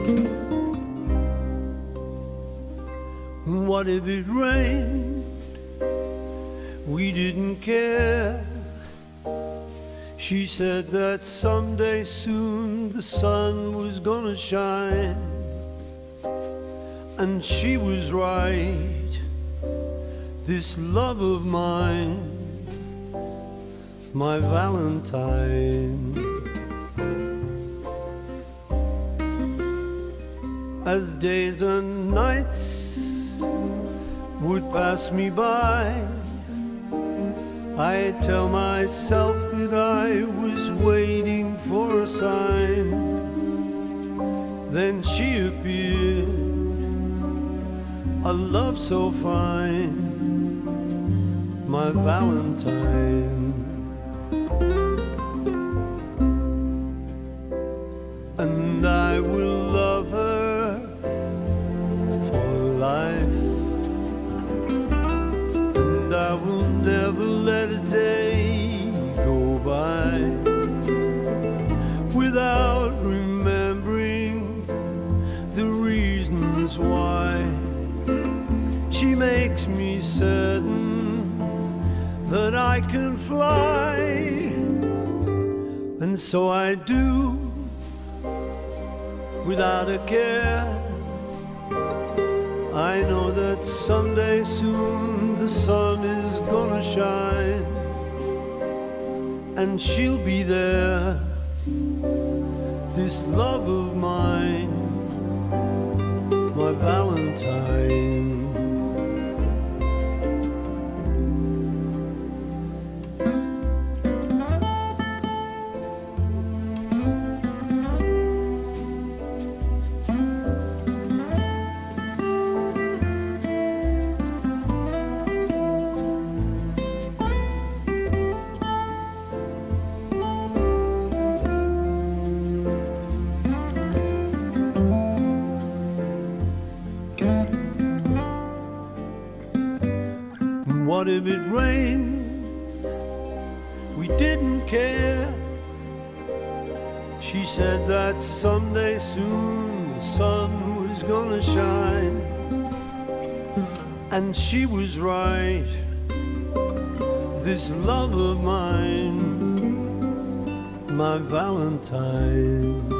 What if it rained? We didn't care. She said that someday soon the sun was gonna shine. And she was right. This love of mine, my Valentine. As days and nights would pass me by, I tell myself that I was waiting for a sign. Then she appeared, a love so fine, my Valentine. And I will love her for life, and I will never let a day go by without remembering the reasons why. She makes me certain that I can fly, and so I do, without a care. I know that someday soon the sun is gonna shine, and she'll be there, this love of mine, my Valentine. What if it rained? We didn't care. She said that someday soon the sun was gonna shine, and she was right. This love of mine, my Valentine.